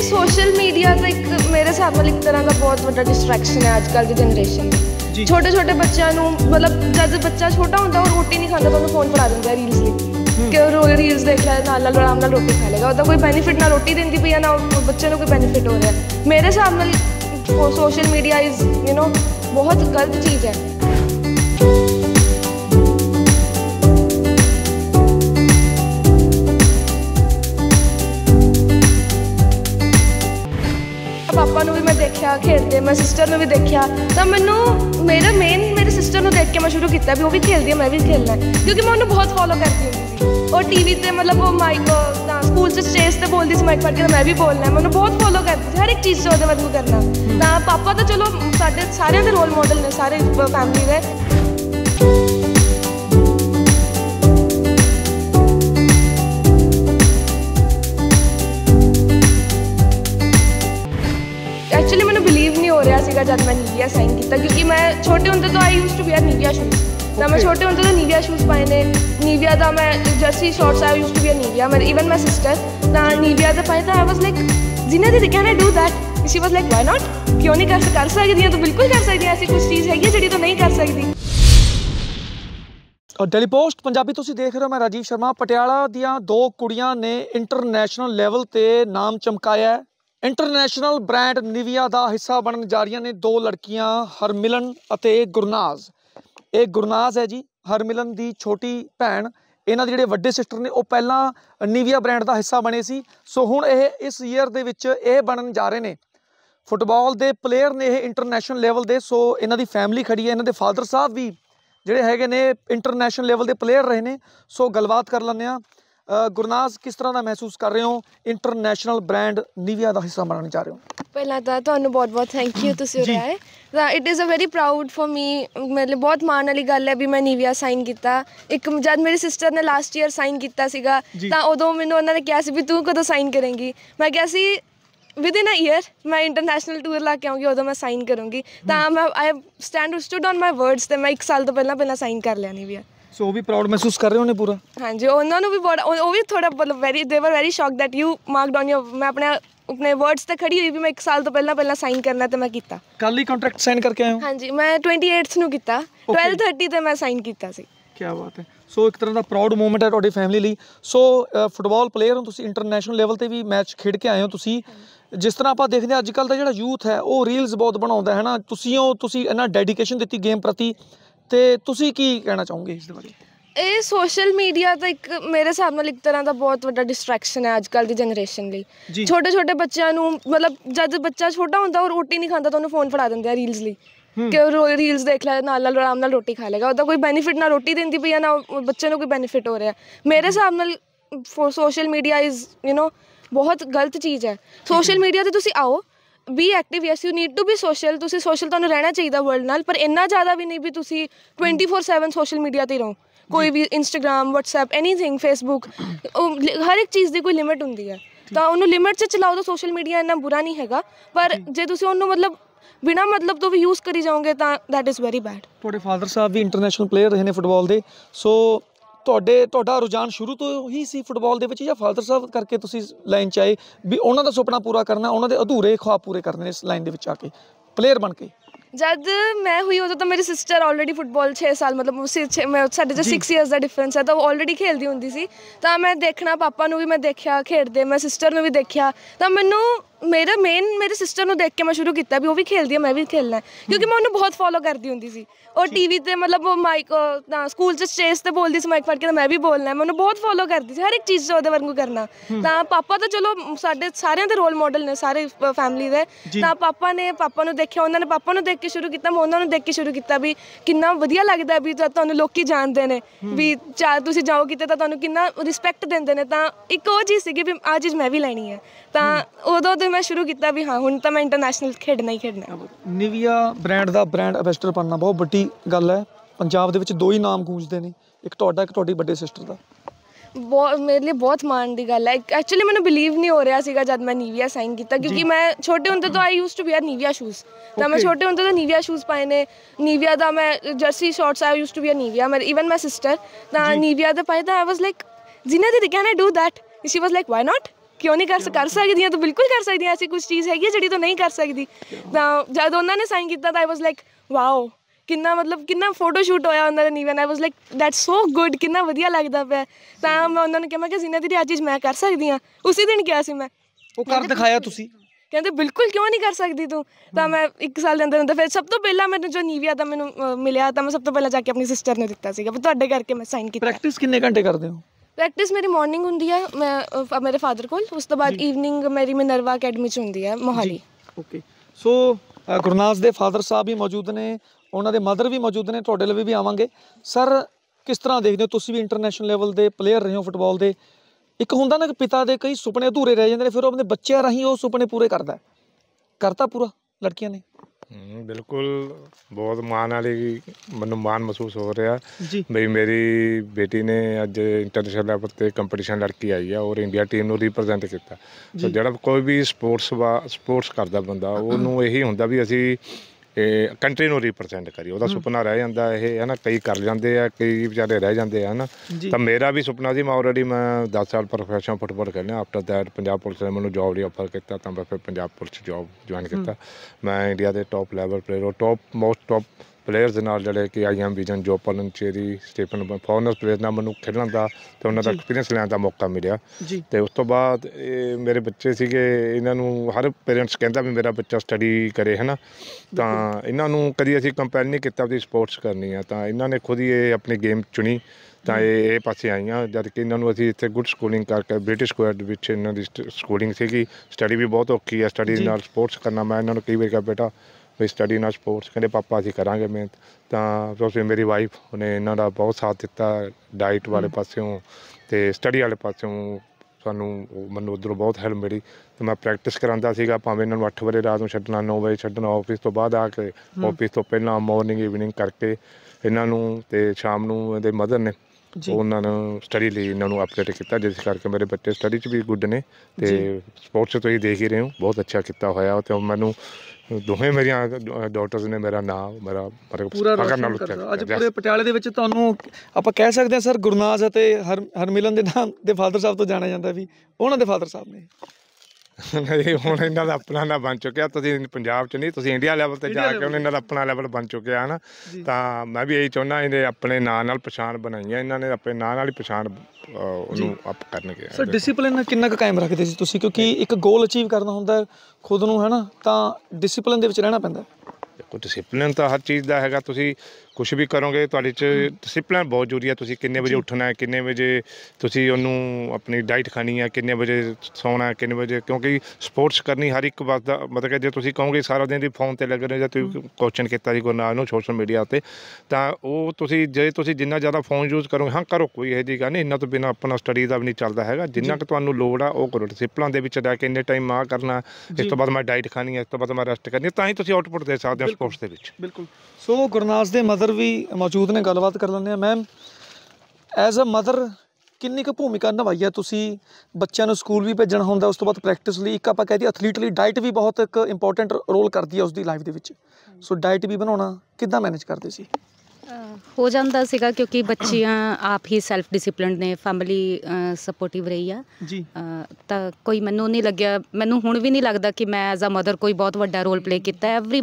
Social media तो एक मेरे हिसाब नाल एक तरह का बहुत बड़ा डिस्ट्रैक्शन है अजकल की जनरेशन में। छोटे छोटे बच्चों मतलब जब बच्चा छोटा होता और रोटी नहीं खाता तो उन्हें फोन फड़ा देंगे रील्स लिए कि रील्स देख रहा है नाल आराम नाल रोटी खा लेगा। उसका कोई बेनीफिट ना रोटी देती पई है ना बच्चे को कोई बेनीफिट हो रहा है। मेरे हिसाब नाल सोशल मीडिया इज़ बहुत गलत चीज़ है। पापा ਨੂੰ भी मैं देखा खेलते, मैं सिस्टर ਨੂੰ भी देखा तो मैनू मेरे सिस्टर ਨੂੰ देख के मैं शुरू किया भी वो भी खेलती है मैं भी खेलना है, क्योंकि मैं उन्हें बहुत फॉलो करती होंगी सी और टीवी ते मतलब वो माइक स्कूल से स्टेज से बोलती सी माइक फड़ के मैं भी बोलना है, मैं उन्हें बहुत फॉलो करती थी हर एक चीज़ से वो वांगू करना। तो पापा तो चलो साढ़े सारे रोल मॉडल ने सारे फैमिली के। एक्चुअली मैंने बिलीव नहीं हो रहा सीगा जब मैं नीविया साइन किया, क्योंकि मैं छोटे होंदे तो I used to wear Nivia shoes तो मैं छोटे होंदे तो नीविया शूज़ पाए ने नीविया का मैं jersey shorts I used to wear Nivia मैं इवन माई सिस्टर तो नीविया के पाए तो आई वाज लाइक जिन्हें दी can I do that she was like why not क्यों नहीं कर सकती है तो बिल्कुल कर सकती है, ऐसी कुछ चीज़ है जी तो नहीं कर सकती। डेली पोस्ट पंजाबी तुसीं देख रहे हो, मैं राजीव शर्मा। पटियाला दियां दो कुड़ियां ने इंटरनेशनल लैवल ते नाम चमकाया है। इंटरनेशनल ब्रांड निविया का हिस्सा बनन जा रही ने दो लड़कियां हरमिलन अते गुरनाज। ये गुरनाज है जी, हरमिलन की छोटी भैन। इन्हां दे जिहड़े वड्डे सिस्टर ने वो पहला निविया ब्रांड का हिस्सा बने सी, सो हुण ये इस ईयर दे विच ये बनन जा रहे ने फुटबॉल के प्लेयर ने इंटरनेशनल लैवल के। सो इन्हां दी फैमिली खड़ी है, इन्हां दे फादर साहब भी जिहड़े हैगे ने इंटरनेशनल लैवल के प्लेयर रहे ने। सो गलबात कर लैंदे आ। गुरनाज किस तरह का महसूस कर रहे हो इंटरनेशनल ब्रांड निविया का हिस्सा बनने जा रहे हो? पहला तो बहुत बहुत थैंक यू तुसीं उरे आए। It is a very proud for me, मेरे लिए बहुत माण वाली गल है भी मैं निविया साइन किया। एक जब मेरी सिस्टर ने लास्ट ईयर साइन किया सीगा तो उदों मैनूं उन्होंने कहा सी भी तू कदों साइन करेंगी, मैं कहा सी विद इन अ ईयर मैं इंटरनेशनल टूर ला के आऊँगी उदों मैं साइन करूँगी। तो मैं I stood on my words तो मैं एक साल तो पहला साइन कर लिया निविया। सो वो भी प्राउड महसूस कर रहे हो ने पूरा? हाँ जी, उन्होंने भी बड़ा वो भी थोड़ा मतलब very they were very shock that you marked on your. मैं अपने वर्ड्स ते खड़ी हुई भी मैं एक साल तो पहला साइन करना तो मैं किया। कल ही कॉन्ट्रैक्ट साइन करके आए हो? हाँ जी, मैं 28 ਨੂੰ ਕੀਤਾ 12:30 ਤੇ मैं साइन ਕੀਤਾ ਸੀ। क्या बात है। सो एक तरह का प्राउड मोमेंट है ਤੁਹਾਡੀ फैमिली ਲਈ। सो फुटबॉल प्लेयर हो ਤੁਸੀਂ, इंटरनेशनल लैवल ਤੇ ਵੀ मैच ਖੇਡ ਕੇ ਆਏ ਹੋ ਤੁਸੀਂ। जिस तरह आप देखते हैं अजकल का जो यूथ है वो रील्स बहुत बनाता है ना, ਤੁਸੀਂ इन्ना डेडिकेशन दी गेम प्रति, तो ਤੁਸੀਂ ਕੀ कहना चाहोगे इस बारे? ਇਹ ਸੋਸ਼ਲ ਮੀਡੀਆ ਤਾਂ ਇੱਕ ਮੇਰੇ ਹਿਸਾਬ ਨਾਲ ਇੱਕ ਤਰ੍ਹਾਂ ਦਾ ਬਹੁਤ ਵੱਡਾ ਡਿਸਟਰੈਕਸ਼ਨ ਹੈ ਅੱਜਕੱਲ ਦੀ ਜਨਰੇਸ਼ਨ ਲਈ। ਛੋਟੇ ਛੋਟੇ ਬੱਚਿਆਂ ਨੂੰ ਮਤਲਬ ਜਦ ਬੱਚਾ ਛੋਟਾ ਹੁੰਦਾ ਉਹ ਰੋਟੀ ਨਹੀਂ ਖਾਂਦਾ ਤਾਂ ਉਹਨੂੰ ਫੋਨ ਫੜਾ ਦਿੰਦੇ ਆ ਰੀਲਸ ਲਈ ਕਿ ਉਹ ਰੀਲਸ ਦੇਖ ਲੈ ਨਾਲ ਆਰਾਮ ਨਾਲ ਰੋਟੀ ਖਾ ਲੇਗਾ। ਉਹਦਾ ਕੋਈ ਬੈਨੀਫਿਟ ਨਾ ਰੋਟੀ ਦਿੰਦੀ ਪਈ ਆ ਨਾ ਬੱਚੇ ਨੂੰ ਕੋਈ ਬੈਨੀਫਿਟ ਹੋ ਰਿਹਾ। ਮੇਰੇ ਹਿਸਾਬ ਨਾਲ ਸੋਸ਼ਲ ਮੀਡੀਆ ਇਜ਼ ਬਹੁਤ ਗਲਤ ਚੀਜ਼ ਹੈ। ਸੋਸ਼ਲ ਮੀਡੀਆ 'ਤੇ ਤੁਸੀਂ ਆਓ be active, yes you need to be social, तुसी सोशल तुहानूं रहना चाहिए वर्ल्ड नाल, पर इन्ना ज़्यादा भी नहीं भी तुसी 24/7 सोशल मीडिया ते रहो। कोई भी इंस्टाग्राम व्हाट्सएप एनीथिंग फेसबुक हर एक चीज़ की कोई लिमिट होंदी है तो उन्होंने लिमिट से चलाओ तो सोशल मीडिया इन्ना बुरा नहीं हैगा, पर जे तुसी उन्होंने मतलब बिना मतलब तो भी यूज़ करी जाओगे तो दैट इज़ वेरी बैड। तुहाडे फादर साहब भी इंटरनेशनल प्लेयर रहे ने फुटबॉल के, सो ਤੁਹਾਡਾ ਰੁਝਾਨ ਸ਼ੁਰੂ ਤੋਂ ਹੀ ਸੀ ਫੁੱਟਬਾਲ ਦੇ ਵਿੱਚ ਜਾਂ ਫਾਦਰ ਸਾਹਿਬ ਕਰਕੇ ਤੁਸੀਂ ਲਾਈਨ 'ਚ ਆਏ ਵੀ ਉਹਨਾਂ ਦਾ ਸੁਪਨਾ ਪੂਰਾ ਕਰਨਾ, ਉਹਨਾਂ ਦੇ ਅਧੂਰੇ ख्वाब ਪੂਰੇ ਕਰਨੇ ਇਸ ਲਾਈਨ ਦੇ ਵਿੱਚ ਆ ਕੇ ਪਲੇਅਰ ਬਣ ਕੇ? जब मैं हुई उदों तो मेरी सिस्टर ऑलरेडी फुटबॉल 6 साल मतलब साढ़े जो 6 ईयर्स का डिफरेंस है तो वो ऑलरेडी खेलती होंगी सी। तो मैं देखना पापा ਨੂੰ भी मैं देखा खेलते, मैं सिस्टर ਨੂੰ भी देखा तो मैनू मेरे सिस्टर ਨੂੰ देख के मैं शुरू किया भी वो भी खेलती है मैं भी खेलना है, क्योंकि मैं उन्हें बहुत फॉलो करती होंगी सी और टीवी ते मतलब वो माइक स्कूल से स्टेज से बोलती सी माइक फड़ के तो मैं भी बोलना है, मैं उन्हें बहुत फॉलो करती थी हर एक चीज़ से वांगू करना। तो पापा तो चलो साढ़े सारे दे रोल मॉडल ने सारे फैमिली के। तो पापा ने देखा, उन्होंने पापा ने देख के शुरू किया, मैं उन्होंने देख के शुरू किया भी कितना वधिया लगता भी तुहानूं लोकी जानते हैं भी चार तुसीं जाओ किते तां तुहानूं कितना रिस्पैक्ट देंदे ने। तां एक वो चीज़ सी भी आ चीज़ मैं भी लैनी है, तो उदों तो मैं शुरू किया भी हाँ हुण तां मैं इंटरनेशनल खेडना ही खेडना। निविया ब्रांड का ब्रांड एंबेसडर बनना बहुत वड्डी गल है। पंजाब दे विच दो ही नाम गूंजते हैं, एक तुहाडा एक तुहाडी वड्डे सिस्टर का। बहुत मेरे लिए बहुत मान की गल है। एक्चुअली मैंने बिलीव नहीं हो रहा सीगा जब मैं निविया साइन किया, क्योंकि मैं छोटे होंदे तो I used to wear Nivia shoes तो मैं छोटे होंदे तो निविया शूज़ पाए ने निविया का मैं jersey shorts I used to wear Nivia मैं इवन माई सिस्टर तो निविया के पाए तो आई वाज लाइक जिन्हें दी can I do that, she was like why not ਕਿਉਂ ਨਹੀਂ ਕਰ ਸਕਦੀ ਹਾਂ, ਤੂੰ ਬਿਲਕੁਲ ਕਰ ਸਕਦੀ ਹਾਂ, ਐਸੀ ਕੁਛ ਚੀਜ਼ ਹੈਗੀ ਹੈ ਜਿਹੜੀ ਤੂੰ ਨਹੀਂ ਕਰ ਸਕਦੀ। ਤਾਂ ਜਦ ਉਹਨਾਂ ਨੇ ਸਾਈਨ ਕੀਤਾ ਤਾਂ ਆਈ ਵਾਜ਼ ਲਾਈਕ ਵਾਓ, ਕਿੰਨਾ ਮਤਲਬ ਕਿੰਨਾ ਫੋਟੋ ਸ਼ੂਟ ਹੋਇਆ ਉਹਨਾਂ ਦਾ ਨੀਵਨ। I was like that's so good, ਕਿੰਨਾ ਵਧੀਆ ਲੱਗਦਾ ਪਿਆ। ਤਾਂ ਮੈਂ ਉਹਨਾਂ ਨੂੰ ਕਿਹਾ, ਮੈਂ ਕਿਹਾ ਜ਼ੀਨਤ ਦੀਦੀ ਆਹ ਚੀਜ਼ ਮੈਂ ਕਰ ਸਕਦੀ ਹਾਂ। ਉਸੇ ਦਿਨ ਕਿਹਾ ਸੀ ਮੈਂ, ਉਹ ਕਰ ਦਿਖਾਇਆ ਤੁਸੀਂ? ਕਹਿੰਦੇ ਬਿਲਕੁਲ, ਕਿਉਂ ਨਹੀਂ ਕਰ ਸਕਦੀ ਤੂੰ। ਤਾਂ ਮੈਂ 1 ਸਾਲ ਦੇ ਅੰਦਰ ਅੰਦਰ ਫਿਰ ਸਭ ਤੋਂ ਪਹਿਲਾਂ ਮੈਨੂੰ ਜੋ ਨੀਵੀਆ ਦਾ ਮੈਨੂੰ ਮਿਲਿਆ ਤਾਂ ਮੈਂ ਸਭ ਤੋਂ ਪਹਿਲਾਂ ਜਾ ਕੇ ਆਪਣੀ ਸਿਸਟਰ ਨੂੰ ਦਿੱਤਾ ਸੀਗਾ, ਤੁਹਾਡੇ ਕਰਕੇ ਮੈਂ ਸਾਈਨ ਕੀਤਾ। ਪ੍ਰੈਕਟਿਸ ਕਿੰਨੇ ਘੰਟੇ ਕਰਦੇ ਹੋ? ਪ੍ਰੈਕਟਿਸ ਮੇਰੀ ਮਾਰਨਿੰਗ ਹੁੰਦੀ ਹੈ, ਮੈਂ ਮੇਰੇ ਫਾਦਰ ਕੋਲ, ਉਸ ਤੋਂ ਬਾਅਦ ਈਵਨਿੰਗ ਮੇਰੀ ਮਿਨਰਵਾ ਅਕੈਡਮੀ 'ਚ ਹੁੰਦੀ ਹੈ ਮੋਹਾਲੀ। ਓਕੇ, ਸੋ ਗੁਰਨਾਜ਼ ਦੇ ਫਾਦਰ ਸਾਹਿਬ ਵੀ ਮੌਜੂਦ ਨੇ, ਉਹਨਾਂ ਦੇ ਮਦਰ ਵੀ ਮੌਜੂਦ ਨੇ, ਤੁਹਾਡੇ ਲਈ ਵੀ ਆਵਾਂਗੇ। ਸਰ, ਕਿਸ ਤਰ੍ਹਾਂ ਦੇਖਦੇ ਹੋ, ਤੁਸੀਂ ਵੀ ਇੰਟਰਨੈਸ਼ਨਲ ਲੈਵਲ ਦੇ ਪਲੇਅਰ ਰਹੇ ਹੋ ਫੁੱਟਬਾਲ ਦੇ। ਇੱਕ ਹੁੰਦਾ ਨਾ ਕਿ ਪਿਤਾ ਦੇ ਕਈ ਸੁਪਨੇ ਅਧੂਰੇ ਰਹਿ ਜਾਂਦੇ ਨੇ, ਫਿਰ ਉਹ ਆਪਣੇ ਬੱਚਿਆਂ ਰਾਹੀਂ ਉਹ ਸੁਪਨੇ ਪੂਰੇ ਕਰਤਾ ਪੂਰਾ ਲੜਕੀਆਂ ਨੇ। ਬਿਲਕੁਲ, ਬਹੁਤ ਮਾਣ ਵਾਲੀ ਮੈਨੂੰ ਮਾਣ ਮਹਿਸੂਸ ਹੋ ਰਿਹਾ ਜੀ ਬਈ ਮੇਰੀ ਬੇਟੀ ਨੇ ਅੱਜ ਇੰਟਰਨੈਸ਼ਨਲ ਲੈਵਲ 'ਤੇ ਕੰਪੀਟੀਸ਼ਨ ਲੜਕੀ ਆਈ ਆ ਔਰ ਇੰਡੀਆ ਟੀਮ ਨੂੰ ਰਿਪਰੈਜ਼ੈਂਟ ਕੀਤਾ। ਸੋ ਜਿਹੜਾ ਕੋਈ ਵੀ ਸਪੋਰਟਸ ਕਰਦਾ ਬੰਦਾ, ਉਹਨੂੰ ਇਹੀ ਹੁੰਦਾ ਵੀ ਅਸੀਂ ਕੰਟਰੀ ਨੂੰ ਰਿਪਰੈਜ਼ੈਂਟ ਕਰੀਏ, ਉਹਦਾ ਸੁਪਨਾ ਰਹਿ ਜਾਂਦਾ ਇਹ ਹੈ ਨਾ। ਕਈ ਕਰ ਜਾਂਦੇ ਆ, ਕਈ ਵਿਚਾਰੇ ਰਹਿ ਜਾਂਦੇ ਆ ਨਾ। ਤਾਂ ਮੇਰਾ ਵੀ ਸੁਪਨਾ ਸੀ, ਮੈਂ 10 ਸਾਲ ਪ੍ਰੋਫੈਸ਼ਨਲ ਫੁੱਟਬਾਲ ਖੇਡਿਆ। ਆਫਟਰ ਦੈਟ ਪੰਜਾਬ ਪੁਲਿਸ ਨੇ ਮੈਨੂੰ ਜੋਬ ਲਈ ਆਫਰ ਕੀਤਾ, ਤਾਂ ਮੈਂ ਫਿਰ ਪੰਜਾਬ ਪੁਲਿਸ ਜੋਬ ਜੁਆਇਨ ਕੀਤਾ। ਮੈਂ ਇੰਡੀਆ ਦੇ top level player, top players ਨਾਲ ਜਿਹੜੇ ਕਿ IM ਵਿਜਨ, ਜੋਪਲਨ ਚੇਰੀ, ਸਟੀਫਨ, ਫੋਰਨਰ ਪਲੇਅਰ ਨਾਲ ਮੈਨੂੰ ਖੇਡਣ ਦਾ ਅਤੇ ਉਹਨਾਂ ਦਾ ਐਕਸਪੀਰੀਅੰਸ ਲੈਣ ਦਾ ਮੌਕਾ ਮਿਲਿਆ। ਅਤੇ ਉਸ ਤੋਂ ਬਾਅਦ ਮੇਰੇ ਬੱਚੇ ਸੀਗੇ, ਇਹਨਾਂ ਨੂੰ ਹਰ ਪੇਰੈਂਟਸ ਕਹਿੰਦਾ ਵੀ ਮੇਰਾ ਬੱਚਾ ਸਟੱਡੀ ਕਰੇ ਹੈ ਨਾ। ਤਾਂ ਇਹਨਾਂ ਨੂੰ ਕਦੀ ਅਸੀਂ ਕੰਪੈਲ ਨਹੀਂ ਕੀਤਾ ਵੀ ਸਪੋਰਟਸ ਕਰਨੀ ਆ, ਤਾਂ ਇਹਨਾਂ ਨੇ ਖੁਦ ਹੀ ਇਹ ਆਪਣੀ ਗੇਮ ਚੁਣੀ। ਤਾਂ ਇਹ ਪਾਸੇ ਆਈਆਂ, ਜਦ ਕਿ ਇਹਨਾਂ ਨੂੰ ਅਸੀਂ ਇੱਥੇ ਗੁੱਡ ਸਕੂਲਿੰਗ ਕਰਕੇ ਬ੍ਰਿਟਿਸ਼ ਸਕੁਐਡ ਵਿੱਚ ਇਹਨਾਂ ਦੀ ਸਕੂਲਿੰਗ ਸੀਗੀ। ਸਟੱਡੀ ਵੀ ਬਹੁਤ ਔਖੀ ਹੈ, ਸਟੱਡੀ ਨਾਲ ਸਪੋਰਟਸ ਕਰਨਾ। ਮੈਂ ਇਹਨਾਂ ਨੂੰ ਕਈ ਵਾਰ ਕਿਹਾ, ਬੇਟਾ ਵੀ ਸਟੱਡੀ ਨਾਲ ਸਪੋਰਟਸ, ਕਹਿੰਦੇ ਪਾਪਾ ਅਸੀਂ ਕਰਾਂਗੇ ਮਿਹਨਤ। ਤਾਂ ਤੁਸੀਂ ਮੇਰੀ ਵਾਈਫ ਉਹਨੇ ਇਹਨਾਂ ਦਾ ਬਹੁਤ ਸਾਥ ਦਿੱਤਾ, ਡਾਈਟ ਵਾਲੇ ਪਾਸਿਓਂ ਅਤੇ ਸਟੱਡੀ ਵਾਲੇ ਪਾਸਿਓਂ ਮੈਨੂੰ ਉੱਧਰੋਂ ਬਹੁਤ ਹੈਲਪ ਮਿਲੀ। ਅਤੇ ਮੈਂ ਪ੍ਰੈਕਟਿਸ ਕਰਾਉਂਦਾ ਸੀਗਾ, ਭਾਵੇਂ ਇਹਨਾਂ ਨੂੰ 8 ਵਜੇ ਰਾਤ ਨੂੰ ਛੱਡਣਾ, 9 ਵਜੇ ਛੱਡਣਾ, ਆਫਿਸ ਤੋਂ ਬਾਅਦ ਆ ਕੇ, ਆਫਿਸ ਤੋਂ ਪਹਿਲਾਂ ਮਾਰਨਿੰਗ ਈਵਨਿੰਗ ਕਰਕੇ ਇਹਨਾਂ ਨੂੰ, ਅਤੇ ਸ਼ਾਮ ਨੂੰ ਇਹਦੇ ਮਦਰ ਨੇ ਉਹਨਾਂ ਨੂੰ ਸਟੱਡੀ ਲਈ ਇਹਨਾਂ ਨੂੰ ਅਪਡੇਟ ਕੀਤਾ, ਜਿਸ ਕਰਕੇ ਮੇਰੇ ਬੱਚੇ ਸਟੱਡੀ 'ਚ ਵੀ ਗੁੱਡ ਨੇ ਅਤੇ ਸਪੋਰਟਸ ਤੁਸੀਂ ਦੇਖ ਹੀ ਰਹੇ ਹੋ, ਬਹੁਤ ਅੱਛਾ ਕੀਤਾ ਹੋਇਆ। ਅਤੇ ਮੈਨੂੰ ਦੋਵੇਂ ਮੇਰੀਆਂ ਡਾਟਰਸ ਨੇ ਮੇਰਾ ਨਾਮ ਪੂਰਾ ਰੌਸ਼ਨ ਕਰਦਾ। ਅੱਜ ਪੂਰੇ ਪਟਿਆਲੇ ਦੇ ਵਿੱਚ ਤੁਹਾਨੂੰ ਆਪਾਂ ਕਹਿ ਸਕਦੇ ਹਾਂ ਸਰ, ਗੁਰਨਾਜ਼ ਅਤੇ ਹਰਮਿਲਨ ਦੇ ਨਾਮ ਦੇ ਫਾਦਰ ਸਾਹਿਬ ਤੋਂ ਜਾਣਿਆ ਜਾਂਦਾ ਵੀ ਉਹਨਾਂ ਦੇ ਫਾਦਰ ਸਾਹਿਬ ਨੇ। ਨਹੀਂ, ਹੁਣ ਇਹਨਾਂ ਦਾ ਆਪਣਾ ਨਾ ਬਣ ਚੁੱਕਿਆ। ਤੁਸੀਂ ਪੰਜਾਬ 'ਚ ਨਹੀਂ, ਤੁਸੀਂ ਇੰਡੀਆ ਲੈਵਲ 'ਤੇ ਜਾ ਕੇ ਹੁਣ ਇਹਨਾਂ ਦਾ ਆਪਣਾ ਲੈਵਲ ਬਣ ਚੁੱਕਿਆ ਹੈ ਨਾ। ਤਾਂ ਮੈਂ ਵੀ ਇਹੀ ਚਾਹੁੰਦਾ, ਇਹਨੇ ਆਪਣੇ ਨਾਂ ਨਾਲ ਪਛਾਣ ਬਣਾਈ ਹੈ, ਇਹਨਾਂ ਨੇ ਆਪਣੇ ਨਾਂ ਨਾਲ ਹੀ ਪਛਾਣ ਉਹਨੂੰ ਅਪ ਕਰਨਗੇ। ਸਰ, ਡਿਸਿਪਲਿਨ ਕਿੰਨਾ ਕੁ ਕਾਇਮ ਰੱਖਦੇ ਸੀ ਤੁਸੀਂ, ਕਿਉਂਕਿ ਇੱਕ ਗੋਲ ਅਚੀਵ ਕਰਨਾ ਹੁੰਦਾ ਖੁਦ ਨੂੰ ਹੈ ਨਾ, ਤਾਂ ਡਿਸਿਪਲਿਨ ਦੇ ਵਿੱਚ ਰਹਿਣਾ ਪੈਂਦਾ। ਦੇਖੋ, ਡਿਸਿਪਲਿਨ ਤਾਂ ਹਰ ਚੀਜ਼ ਦਾ ਹੈਗਾ। ਤੁਸੀਂ ਕੁਛ ਵੀ ਕਰੋਗੇ, ਤੁਹਾਡੇ 'ਚ ਡਿਸਿਪਲਿਨ ਬਹੁਤ ਜ਼ਰੂਰੀ ਹੈ। ਤੁਸੀਂ ਕਿੰਨੇ ਵਜੇ ਉੱਠਣਾ ਹੈ, ਕਿੰਨੇ ਵਜੇ ਤੁਸੀਂ ਉਹਨੂੰ ਆਪਣੀ ਡਾਈਟ ਖਾਣੀ ਹੈ, ਕਿੰਨੇ ਵਜੇ ਸੌਣਾ ਹੈ, ਕਿੰਨੇ ਵਜੇ, ਕਿਉਂਕਿ ਸਪੋਰਟਸ ਕਰਨੀ ਹਰ ਇੱਕ ਬਾਤ ਦਾ ਮਤਲਬ ਕਿ ਜੇ ਤੁਸੀਂ ਕਹੋਗੇ ਸਾਰਾ ਦਿਨ ਦੀ ਫੋਨ 'ਤੇ ਲੱਗੇ ਰਹੇ, ਜਾਂ ਤੁਸੀਂ ਕੁਐਸਚਨ ਕੀਤਾ ਸੀ ਗੁਰਨਾਜ਼ ਨੂੰ ਸੋਸ਼ਲ ਮੀਡੀਆ 'ਤੇ, ਤਾਂ ਉਹ ਤੁਸੀਂ ਜਿੰਨਾ ਜ਼ਿਆਦਾ ਫੋਨ ਯੂਜ਼ ਕਰੋਗੇ, ਹਾਂ ਕਰੋ, ਕੋਈ ਇਹੋ ਜਿਹੀ ਗੱਲ ਨਹੀਂ, ਇਹਨਾਂ ਤੋਂ ਬਿਨਾਂ ਆਪਣਾ ਸਟੱਡੀ ਦਾ ਵੀ ਨਹੀਂ ਚੱਲਦਾ ਹੈਗਾ। ਜਿੰਨਾ ਕੁ ਤੁਹਾਨੂੰ ਲੋੜ ਆ ਉਹ ਕਰੋ, ਡਿਸਿਪਲਿਨ ਦੇ ਵਿੱਚ ਰਹਿ ਕੇ ਇੰਨੇ ਟਾਈਮ ਆ ਕਰਨਾ, ਇਸ ਤੋਂ ਬਾਅਦ ਮੈਂ ਡਾਈਟ ਖਾਣੀ ਹੈ, ਇਸ ਤੋਂ ਬਾਅਦ ਮੈਂ ਰੈਸਟ ਕਰਨੀ, ਤਾਂ ਹੀ ਤੁਸੀਂ ਆਊਟਪੁੱਟ ਦੇ ਸਕਦੇ ਹੋ ਸਪੋਰਟਸ ਦੇ ਵਿੱਚ। ਬਿਲਕੁਲ। ਸੋ ਗੁਰਨਾਜ਼ ਦੇ ਮਦਰ ਵੀ ਮੌਜੂਦ ਨੇ, ਗੱਲਬਾਤ ਕਰ ਲੈਂਦੇ ਹਾਂ। ਮੈਮ, ਐਜ਼ ਅ ਮਦਰ ਕਿੰਨੀ ਕੁ ਭੂਮਿਕਾ ਨਿਭਾਈ ਹੈ ਤੁਸੀਂ? ਬੱਚਿਆਂ ਨੂੰ ਸਕੂਲ ਵੀ ਭੇਜਣਾ ਹੁੰਦਾ, ਉਸ ਤੋਂ ਬਾਅਦ ਪ੍ਰੈਕਟਿਸ ਲਈ, ਇੱਕ ਆਪਾਂ ਕਹਿ ਦਈਏ ਐਥਲੀਟ ਲਈ ਡਾਈਟ ਵੀ ਬਹੁਤ ਇੱਕ ਇੰਪੋਰਟੈਂਟ ਰੋਲ ਕਰਦੀ ਹੈ ਉਸਦੀ ਲਾਈਫ ਦੇ ਵਿੱਚ। ਸੋ ਡਾਈਟ ਵੀ ਬਣਾਉਣਾ ਕਿੱਦਾਂ ਮੈਨੇਜ ਕਰਦੇ ਸੀ? ਹੋ ਜਾਂਦਾ ਸੀਗਾ, ਕਿਉਂਕਿ ਬੱਚੀਆਂ ਆਪ ਹੀ ਸੈਲਫ ਡਿਸਿਪਲਿਨਡ ਨੇ, ਫੈਮਿਲੀ ਸਪੋਰਟਿਵ ਰਹੀ ਆ ਜੀ। ਤਾਂ ਕੋਈ ਮੈਨੂੰ ਨਹੀਂ ਲੱਗਿਆ, ਮੈਨੂੰ ਹੁਣ ਵੀ ਨਹੀਂ ਲੱਗਦਾ ਕਿ ਮੈਂ ਐਜ਼ ਅ ਮਦਰ ਕੋਈ ਬਹੁਤ ਵੱਡਾ ਰੋਲ ਪਲੇ ਕੀਤਾ। Every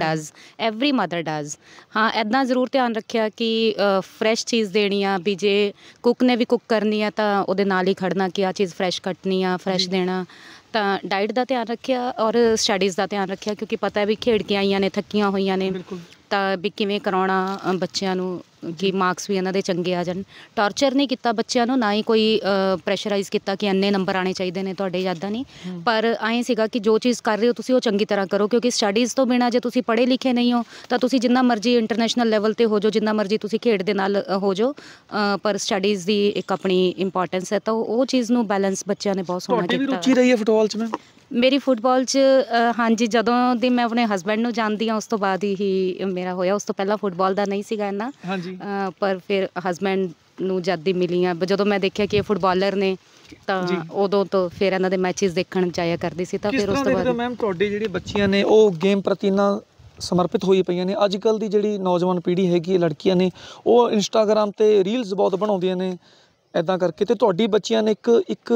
mother does. ਹਾਂ, ਇੱਦਾਂ ਜ਼ਰੂਰ ਧਿਆਨ ਰੱਖਿਆ ਕਿ ਫਰੈਸ਼ ਚੀਜ਼ ਦੇਣੀ ਆ, ਵੀ ਜੇ ਕੁੱਕ ਨੇ ਵੀ ਕੁੱਕ ਕਰਨੀ ਆ ਤਾਂ ਉਹਦੇ ਨਾਲ ਹੀ ਖੜਨਾ ਕਿ ਆਹ ਚੀਜ਼ ਫਰੈਸ਼ ਕੱਟਣੀ ਆ, ਫਰੈਸ਼ ਦੇਣਾ। ਤਾਂ ਡਾਈਟ ਦਾ ਧਿਆਨ ਰੱਖਿਆ ਔਰ ਸਟੱਡੀਜ਼ ਦਾ ਧਿਆਨ ਰੱਖਿਆ, ਕਿਉਂਕਿ ਪਤਾ ਵੀ ਖੇਡ ਕੇ ਆਈਆਂ ਨੇ, ਥੱਕੀਆਂ ਹੋਈਆਂ ਨੇ, ਤਾਂ ਵੀ ਕਿਵੇਂ ਕਰਾਉਣਾ ਬੱਚਿਆਂ ਨੂੰ ਕਿ ਮਾਰਕਸ ਵੀ ਇਹਨਾਂ ਦੇ ਚੰਗੇ ਆ ਜਾਣ। ਟਾਰਚਰ ਨਹੀਂ ਕੀਤਾ ਬੱਚਿਆਂ ਨੂੰ, ਨਾ ਹੀ ਕੋਈ ਪ੍ਰੈਸ਼ਰਾਈਜ਼ ਕੀਤਾ ਕਿ ਇੰਨੇ ਨੰਬਰ ਆਉਣੇ ਚਾਹੀਦੇ ਨੇ ਤੁਹਾਡੇ, ਇੱਦਾਂ ਨਹੀਂ। ਪਰ ਐਂ ਸੀਗਾ ਕਿ ਜੋ ਚੀਜ਼ ਕਰ ਰਹੇ ਹੋ ਤੁਸੀਂ ਉਹ ਚੰਗੀ ਤਰ੍ਹਾਂ ਕਰੋ, ਕਿਉਂਕਿ ਸਟੱਡੀਜ਼ ਤੋਂ ਬਿਨਾਂ ਜੇ ਤੁਸੀਂ ਪੜ੍ਹੇ ਲਿਖੇ ਨਹੀਂ ਹੋ ਤਾਂ ਤੁਸੀਂ ਜਿੰਨਾ ਮਰਜ਼ੀ ਇੰਟਰਨੈਸ਼ਨਲ ਲੈਵਲ 'ਤੇ ਹੋ ਜਾਓ, ਜਿੰਨਾ ਮਰਜ਼ੀ ਤੁਸੀਂ ਖੇਡ ਦੇ ਨਾਲ ਹੋ ਜਾਓ, ਪਰ ਸਟੱਡੀਜ਼ ਦੀ ਇੱਕ ਆਪਣੀ ਇੰਪੋਰਟੈਂਸ ਹੈ। ਤਾਂ ਉਹ ਚੀਜ਼ ਨੂੰ ਬੈਲੈਂਸ ਬੱਚਿਆਂ ਨੇ ਬਹੁਤ ਸੋਹਣਾ ਕੀਤਾ। ਤੁਹਾਡੀ ਵੀ ਰੁਚੀ ਰਹੀ ਹੈ ਫੁੱਟਬਾਲ 'ਚ ਮੈਮ? ਮੇਰੀ ਫੁੱਟਬਾਲ 'ਚ ਹਾਂਜੀ, ਜਦੋਂ ਦੀ ਮੈਂ ਆਪਣੇ ਹਸਬੈਂਡ ਨੂੰ ਜਾਣਦੀ ਹਾਂ ਉਸ ਤੋਂ ਬਾਅਦ ਹੀ ਮੇਰਾ ਹੋਇਆ। ਉਸ ਤੋਂ ਪਹਿਲਾਂ ਫੁੱਟਬਾਲ ਦਾ ਨਹੀਂ ਸੀਗਾ ਇੰਨਾ, ਪਰ ਫਿਰ ਹਸਬੈਂਡ ਨੂੰ ਜਦ ਦੀ ਮਿਲੀ ਹਾਂ, ਜਦੋਂ ਮੈਂ ਦੇਖਿਆ ਕਿ ਇਹ ਫੁੱਟਬਾਲਰ ਨੇ, ਤਾਂ ਉਦੋਂ ਤੋਂ ਫਿਰ ਇਹਨਾਂ ਦੇ ਮੈਚਿਸ ਦੇਖਣ ਜਾਇਆ ਕਰਦੀ ਸੀ। ਤਾਂ ਫਿਰ ਉਸ ਤੋਂ ਬਾਅਦ ਮੈਮ ਤੁਹਾਡੀ ਜਿਹੜੀ ਬੱਚੀਆਂ ਨੇ ਉਹ ਗੇਮ ਪ੍ਰਤੀ ਨਾ ਸਮਰਪਿਤ ਹੋਈ ਪਈਆਂ ਨੇ। ਅੱਜ ਕੱਲ੍ਹ ਦੀ ਜਿਹੜੀ ਨੌਜਵਾਨ ਪੀੜ੍ਹੀ ਹੈਗੀ, ਲੜਕੀਆਂ ਨੇ, ਉਹ ਇੰਸਟਾਗ੍ਰਾਮ 'ਤੇ ਰੀਲਸ ਬਹੁਤ ਬਣਾਉਂਦੀਆਂ ਨੇ ਇੱਦਾਂ ਕਰਕੇ, ਅਤੇ ਤੁਹਾਡੀ ਬੱਚੀਆਂ ਨੇ ਇੱਕ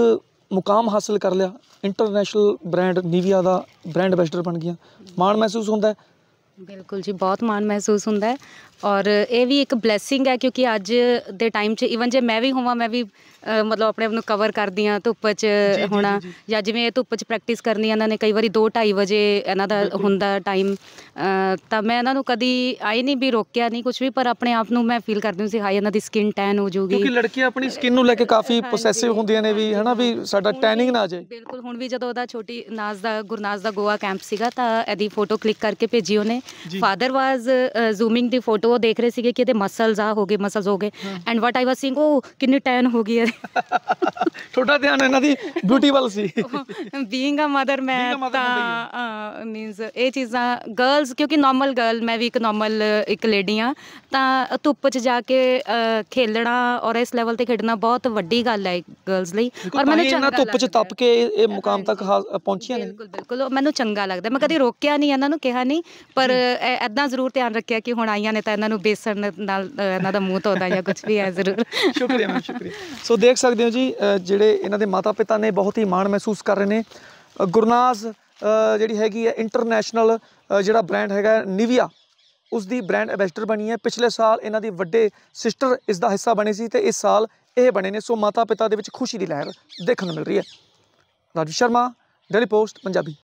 ਮੁਕਾਮ ਹਾਸਲ ਕਰ ਲਿਆ, ਇੰਟਰਨੈਸ਼ਨਲ ਬ੍ਰਾਂਡ ਨੀਵੀਆ ਦਾ ਬ੍ਰਾਂਡ ਐਂਬੈਸਡਰ ਬਣ ਗਈਆਂ, ਮਾਣ ਮਹਿਸੂਸ ਹੁੰਦਾ ਹੈ? ਬਿਲਕੁਲ ਜੀ, ਬਹੁਤ ਮਾਣ ਮਹਿਸੂਸ ਹੁੰਦਾ ਹੈ ਔਰ ਇਹ ਵੀ ਇੱਕ ਬਲੈਸਿੰਗ ਹੈ ਕਿਉਂਕਿ ਅੱਜ ਦੇ ਟਾਈਮ 'ਚ ਈਵਨ ਜੇ ਮੈਂ ਵੀ ਹੋਵਾਂ, ਮੈਂ ਵੀ ਮਤਲਬ ਆਪਣੇ ਆਪ ਨੂੰ ਕਵਰ ਕਰਦੀ ਹਾਂ ਧੁੱਪ 'ਚ ਹੋਣਾ, ਜਾਂ ਜਿਵੇਂ ਇਹ ਧੁੱਪ 'ਚ ਪ੍ਰੈਕਟਿਸ ਕਰਨੀ ਇਹਨਾਂ ਨੇ ਕਈ ਵਾਰੀ 2-2:30 ਵਜੇ ਇਹਨਾਂ ਦਾ ਹੁੰਦਾ ਟਾਈਮ, ਤਾਂ ਮੈਂ ਇਹਨਾਂ ਨੂੰ ਕਦੀ ਆਈ ਨਹੀਂ ਵੀ ਰੋਕਿਆ ਨਹੀਂ ਕੁਝ ਵੀ, ਪਰ ਆਪਣੇ ਆਪ ਨੂੰ ਮੈਂ ਫੀਲ ਕਰਦੀ ਹੁੰਦੀ ਸੀ ਹਾਈ ਇਹਨਾਂ ਦੀ ਸਕਿਨ ਟੈਨ ਹੋ ਜਾਊਗੀ, ਕਿਉਂਕਿ ਲੜਕੀਆਂ ਆਪਣੀ ਸਕਿਨ ਨੂੰ ਲੈ ਕੇ ਕਾਫੀ ਪੋਸੈਸਿਵ ਹੁੰਦੀਆਂ ਨੇ ਵੀ, ਹੈ ਨਾ, ਵੀ ਸਾਡਾ ਟੈਨਿੰਗ ਨਾ ਆ ਜਾਏ। ਬਿਲਕੁਲ, ਹੁਣ ਵੀ ਜਦੋਂ ਉਹਦਾ ਛੋਟੀ ਗੁਰਨਾਜ਼ ਦਾ ਗੋਆ ਕੈਂਪ ਸੀਗਾ ਤਾਂ ਇਹਦੀ ਫੋਟੋ ਕਲਿੱਕ ਕਰਕੇ ਭੇਜੀ ਉਹਨੇ, ਫਾਦਰ ਵਾਜ਼ ਜ਼ੂਮਿੰਗ ਦੀ ਫੋਟੋ, ਉਹ ਦੇਖ ਰਹੇ ਸੀਗੇ ਕਿ ਇਹਦੇ ਮਸਲਸ ਹੋ ਗਏ and what I was seeing, ਉਹ ਕਿੰਨੀ ਟੈਨ ਹੋ ਗਈ ਹੈ। ਤੁਹਾਡਾ ਧਿਆਨ ਇਹਨਾਂ ਦੀ ਬਿਊਟੀ ਵੱਲ ਸੀ। ਬੀਇੰਗ ਅ ਮਦਰ ਮੈਂ ਤਾਂ ਮੀਨਸ ਇਹ ਚੀਜ਼ਾਂ ਗਰਲਸ, ਕਿਉਂਕਿ ਨਾਰਮਲ ਗਰਲ, ਮੈਂ ਵੀ ਇੱਕ ਨਾਰਮਲ ਇੱਕ ਲੇਡੀ ਹਾਂ, ਤਾਂ ਧੁੱਪ 'ਚ ਜਾ ਕੇ ਖੇਲਣਾ ਔਰ ਇਸ ਲੈਵਲ 'ਤੇ ਖੇਡਣਾ ਬਹੁਤ ਵੱਡੀ ਗੱਲ ਹੈ ਗਰਲਸ ਲਈ, ਔਰ ਮੈਨੂੰ ਚੰਗਾ ਧੁੱਪ 'ਚ ਤਪ ਕੇ ਇਹ ਮੁਕਾਮ ਤੱਕ ਪਹੁੰਚੀਆਂ ਨੇ। ਬਿਲਕੁਲ ਮੈਨੂੰ ਚੰਗਾ ਲੱਗਦਾ, ਮੈਂ ਕਦੀ ਰੋਕਿਆ ਨਹੀਂ ਇਹਨਾਂ ਨੂੰ, ਕਿਹਾ ਨਹੀਂ, ਪਰ ਇੱਦਾਂ ਜ਼ਰੂਰ ਧਿਆਨ ਰੱਖਿਆ ਕਿ ਹੁਣ ਆਈਆਂ ਨੇ ਤਾਂ ਇਹਨਾਂ ਨੂੰ ਬੇਸਣ ਨਾਲ ਇਹਨਾਂ ਦਾ ਮੂੰਹ ਧੋਦਾ ਜਾਂ ਕੁਝ ਵੀ ਹੈ ਜ਼ਰੂਰ। ਸ਼ੁਕਰੀਆ ਮੈਮ, ਸ਼ੁਕਰੀਆ। ਸੋ ਦੇਖ ਸਕਦੇ ਹੋ ਜੀ, ਜਿਹੜੇ ਇਹਨਾਂ ਦੇ ਮਾਤਾ ਪਿਤਾ ਨੇ ਬਹੁਤ ਹੀ ਮਾਣ ਮਹਿਸੂਸ ਕਰ ਰਹੇ ਨੇ। ਗੁਰਨਾਜ਼ ਜਿਹੜੀ ਹੈਗੀ ਹੈ ਇੰਟਰਨੈਸ਼ਨਲ ਜਿਹੜਾ ਬ੍ਰਾਂਡ ਹੈਗਾ ਨੀਵੀਆ, ਉਸ ਦੀ ਬ੍ਰਾਂਡ ਐਂਬੈਸਡਰ ਬਣੀ ਹੈ। ਪਿਛਲੇ ਸਾਲ ਇਹਨਾਂ ਦੀ ਵੱਡੇ ਸਿਸਟਰ ਇਸ ਦਾ ਹਿੱਸਾ ਬਣੇ ਸੀ ਤੇ ਇਸ ਸਾਲ ਇਹ ਬਣੇ ਨੇ। ਸੋ ਮਾਤਾ ਪਿਤਾ ਦੇ ਵਿੱਚ ਖੁਸ਼ੀ ਦੀ ਲਹਿਰ ਦੇਖਣ ਨੂੰ ਮਿਲ ਰਹੀ ਹੈ। Raju Sharma, Daily Post Punjabi.